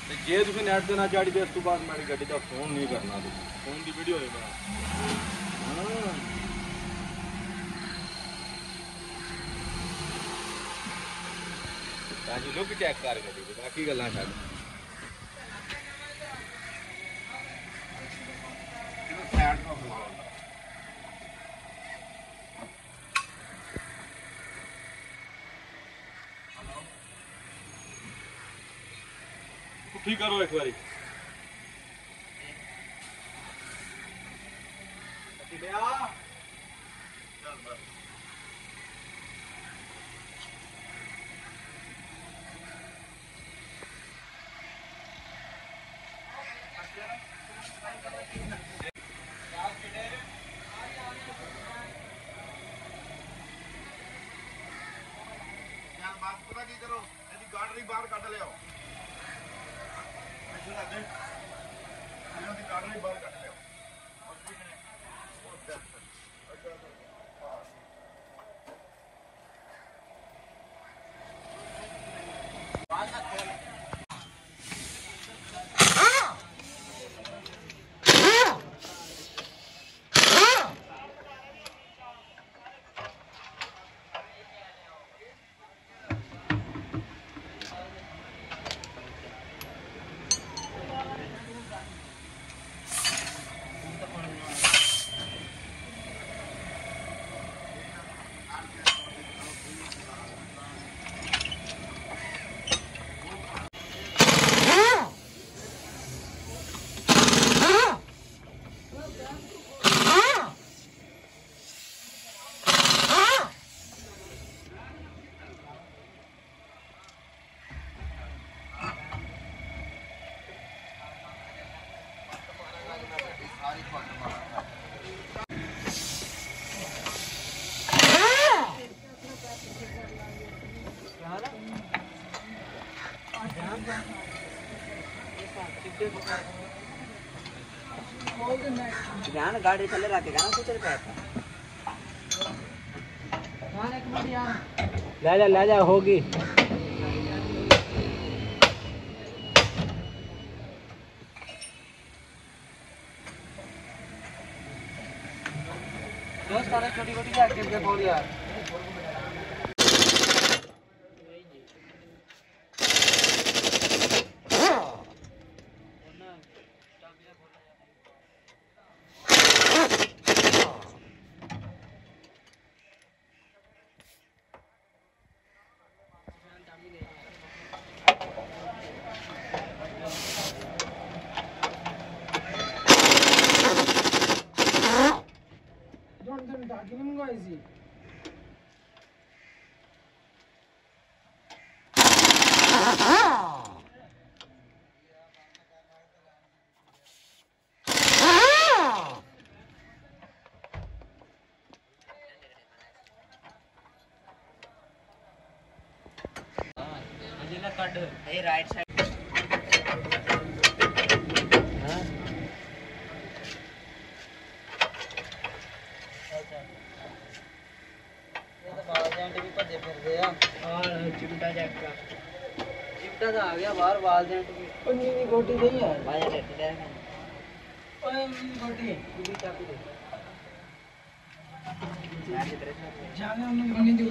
जे तुम नैट से ना चाड़ी तो इस तो बाद मेरी गड्डी का फोन नहीं करना, फोन की वीडियो है बना। लुक चेक कर गड्डी बाकी गल्लां छड्ड। ठीक करो एक बारी बाहर कट लिया बाहर कट लिया ध्यान गाड़ी चले रखेगा ना कुछ रुपया ले जा होगी दोस्त सारे छोटी-छोटी एक्टिव के बोल यार ये राइट साइड हां ये तो बाहर जेंट भी भजे फिरदे आ और चिमटा जैक का चिमटा तो आ गया बाहर बाल जेंट भी पन्नी दी गोटी नहीं है भाई रेट दे ओए गोटी पूरी चाबी दे जाने उन्होंने बनी दी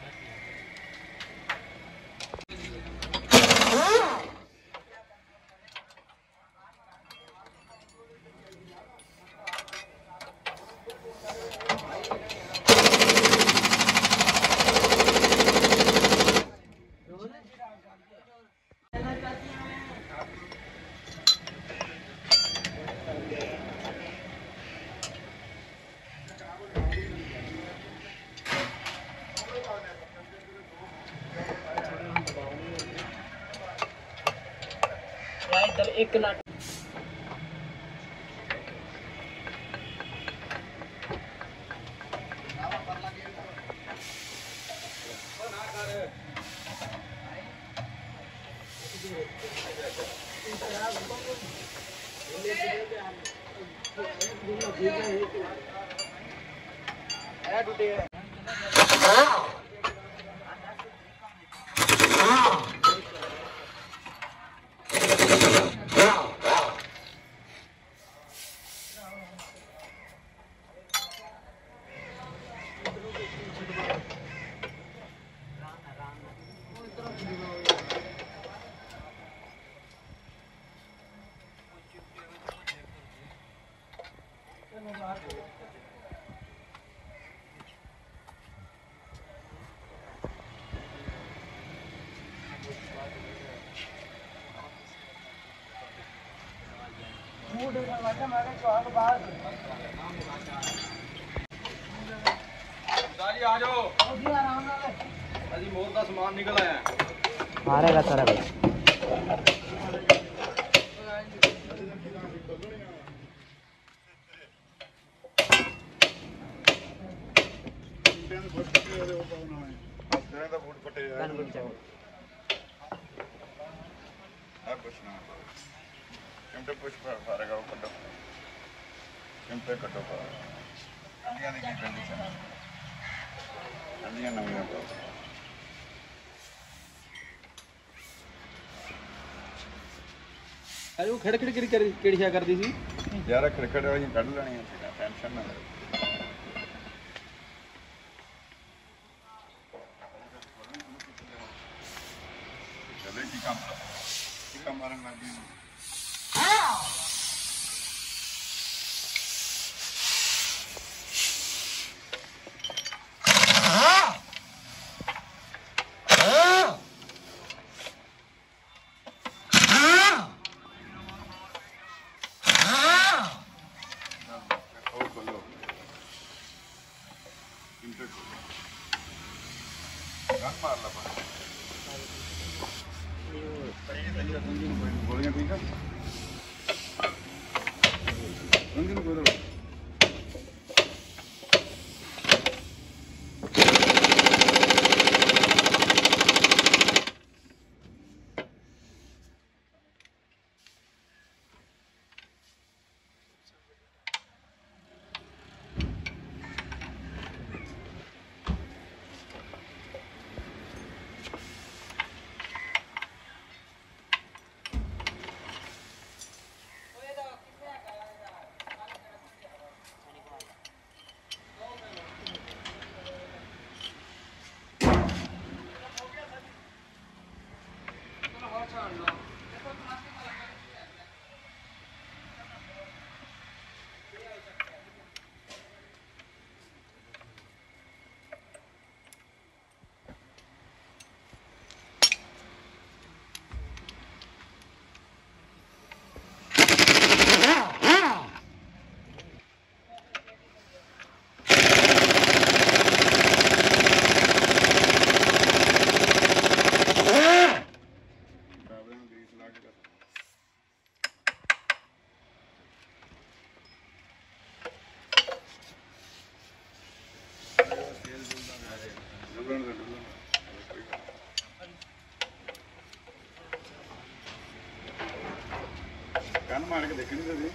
एक लाख है जी आ जाओ अजी मोर का सामान निकल आया मारेगा सारा कुछ। अरे वो खड़खड़ किहड़ी शै करदी सी यार खड़खड़ वाली कढ़ लेनी टेंशन ना ले चले की काम मारन लग गई गोलियां ठीक है कन मार के देखनी तो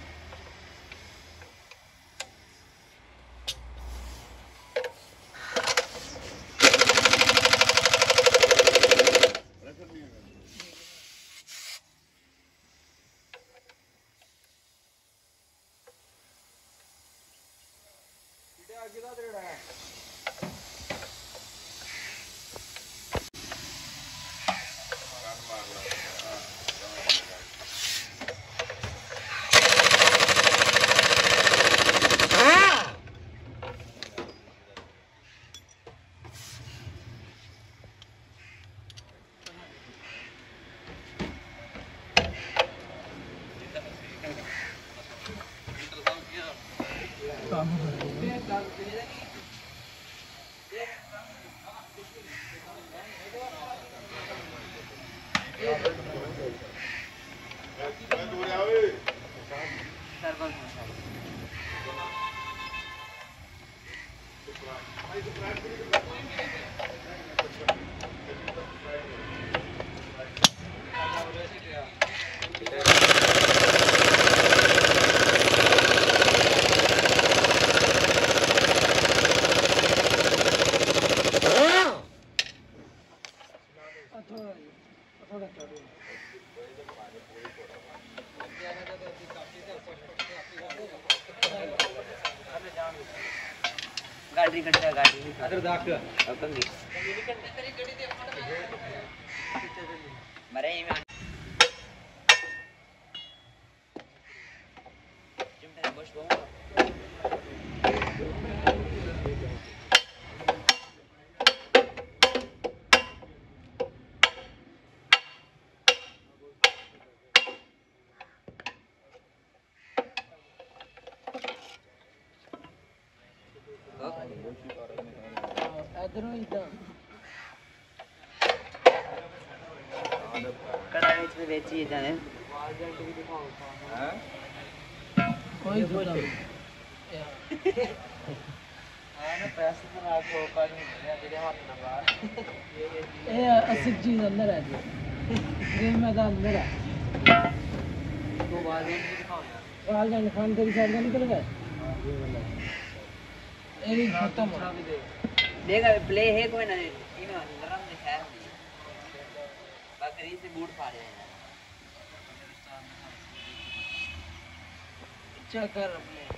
गाड़ी कट्टा गाड़ी अदर दाख अपन भी मरे ही में चिमटा बस बहु इधरों इधर कढ़ाई में बेची जाने कोई कुछ ना पैसे तो राखो कर नहीं तेरे हाथ ना बाहर ये असली चीज अंदर है जी गेम में अंदर है तो वालदेन भी दिखाओ यार वालदेन खान तेरी साइड से निकल गए ये भी खत्म हो देखा प्ले है कोई ना इनो नरम दिखाया बकरी से बूट फाड़े हैं चक्कर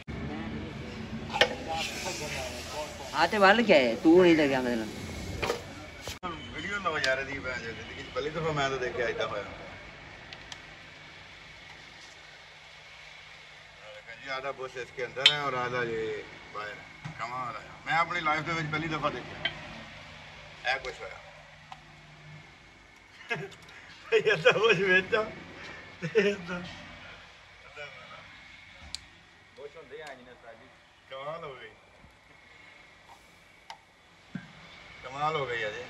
आते वाल क्या है तू नहीं लग गया मतलब वीडियो लो यार दी मैं जिंदगी च पहली दफा मैं तो देखे आइदा होया जी आधा बुश इसके अंदर है और आधा ये बाहर है कमाल है मैं अपनी लाइफ ਦੇ ਵਿੱਚ पहली दफा देखा ਇਹ ਕੁਛ ਹੋਇਆ ਇਹ ਤਾਂ ਕੁਛ ਵਿੱਚ ਆ ਤੇ ਇਦਾਂ ਕੁਛ ਹੁੰਦੇ ਆ ਜਿਹਨੇ ਸਾਡੀ कमाल हो गई कमाल हो गई अजय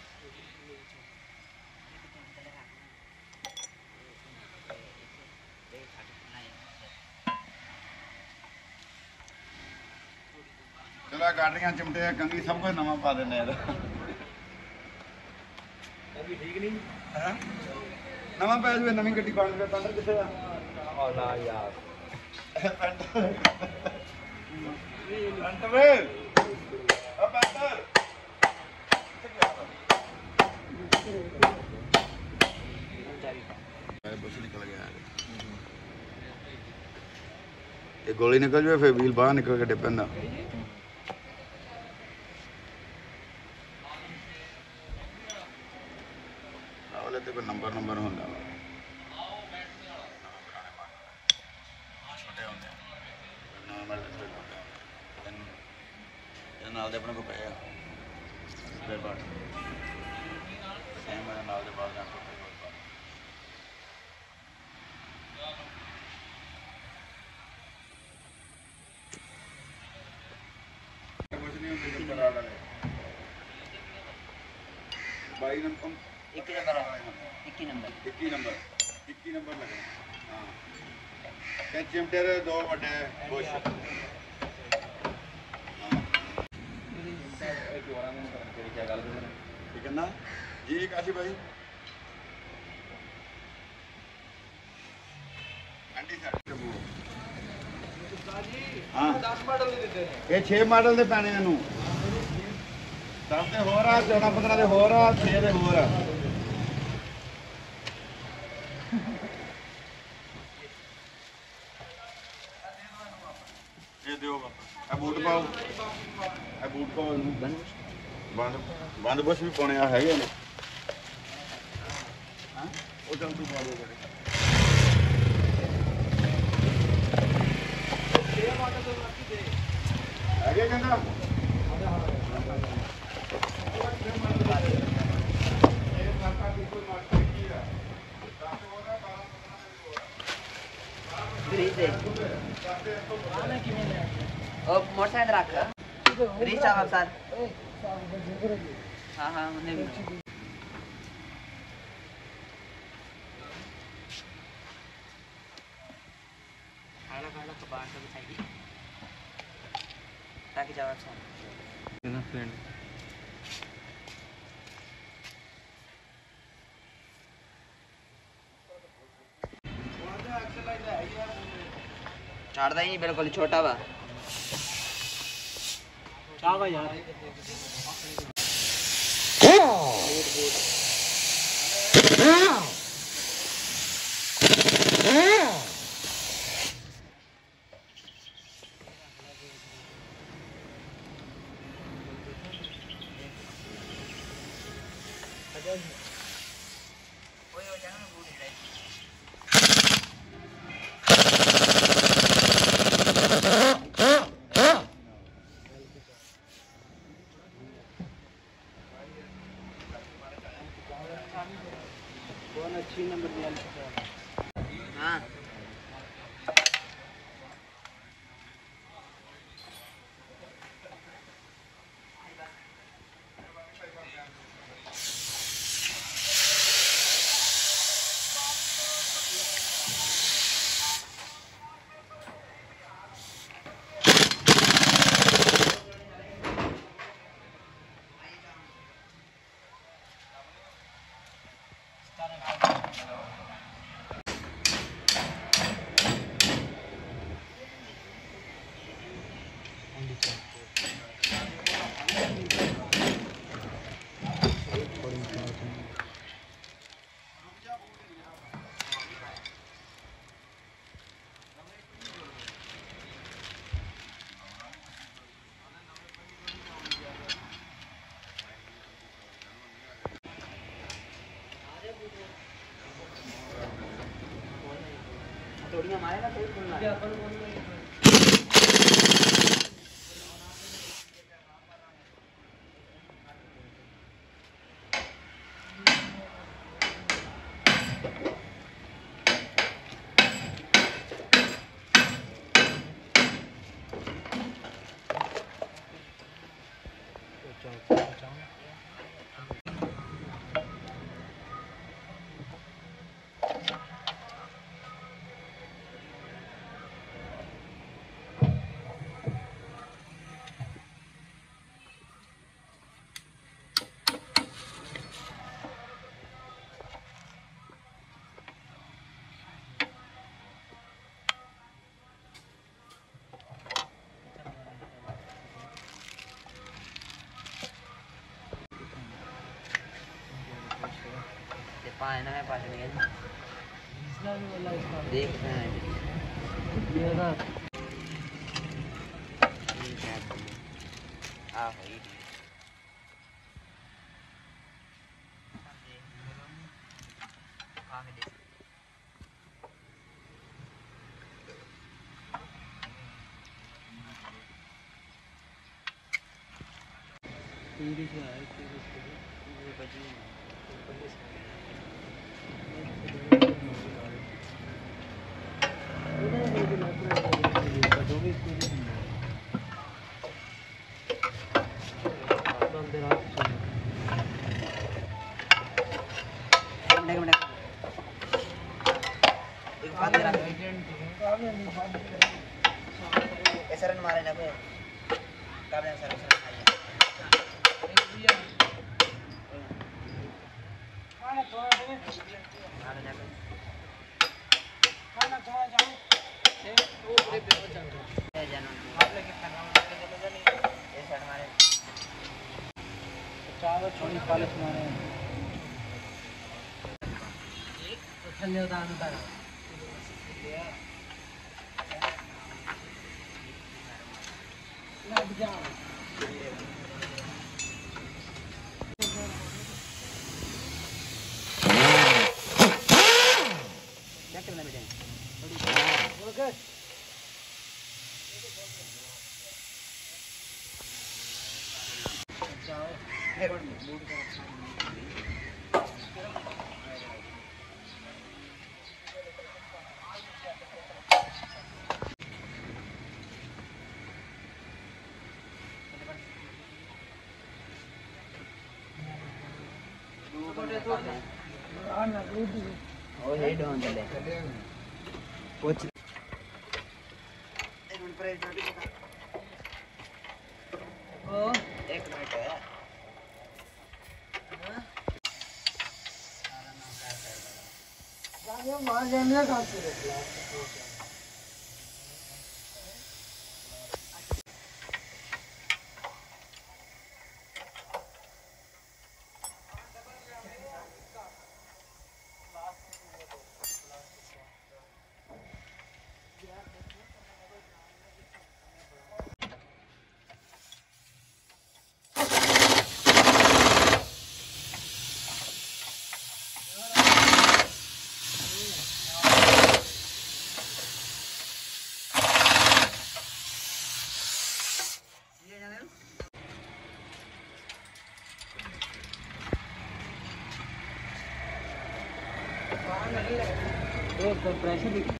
चलो गाड़ियां चिमटे कंगी सब कुछ नवा पा देने यार ਕੰਗੀ ਠੀਕ ਨਹੀਂ हैं नवा पै जाए नवी गड्डी बन गई पेंटर किथे आ ਆ ਨਾ ਯਾਰ पेंटर वे ओ पेंटर बस निकल गया ये गोली निकल जाए फिर व्हील बाहर निकल के डिपेंड वाले तो कोई नंबर होंगे छोटे होंगे नॉर्मल नाल दे अपने को पे स्पेयर पार्ट सेम है नाल दे बाल जान कुछ नहीं होंगे जब बड़ा वाले 22 नंबर एक नंबर 21 नंबर 21 नंबर लगे हाँ क्या चिमटे दे दो बड़े बुश ठीक है ना जी काशी भाई हाँ 10 मॉडल दे देते हैं ये 6 मॉडल दे पैने इनू 10 ਦੇ ਹੋਰ ਆ 14 15 ਦੇ ਹੋਰ ਆ 6 ਦੇ ਹੋਰ ਆ ਇਹ ਦਿਓ ਬਾਬਾ ਇਹ ਬੂਟ ਪਾਓ ਇਹ ਬੂਟ ਪਾਓ ਇਹਨੂੰ ਬੰਦ ਬੁਸ਼ ਵੀ ਪਾਉਣੇ ਆ ਹੈਗੇ ਨੇ ਹਾਂ ਉਹ ਚੱਲ ਤੂੰ ਪਾ ਦੇ ਬੜੇ ਹੈਗੇ ਕਹਿੰਦਾ और मोटरसाइकिल रख ब्रिज चावल सर हाँ हाँ हमने भी खाना खाना कबाड़ तो बिछाइए ताकि चावल अच्छा ना फ्रेंड चढ़ता ही नहीं बिल्कुल छोटा वा चावा यार थोड़ियां मारेगा तो खुलना पाए ना मैं पास में गया देख ये ना आ भाई आगे देख तीन से आए ये बजी सर मारे ना कोई काबले सर सर खाइए खाना तो है खाना ना खाना तो जाओ ये वो पूरे पे चल रहा है जानो आप लेके खाना चले जाने ये सर मारे चावल छोड़ी पालक मारे तो थल्ले उतार उतार लग जाओ क्या करना बेटे ओके जाओ ओ हे डोन चले कुछ एक मिनट पर रोटी पका ओ एक मिनट है हां मार जाने का तो प्रेशर दिख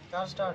कर स्टार्ट।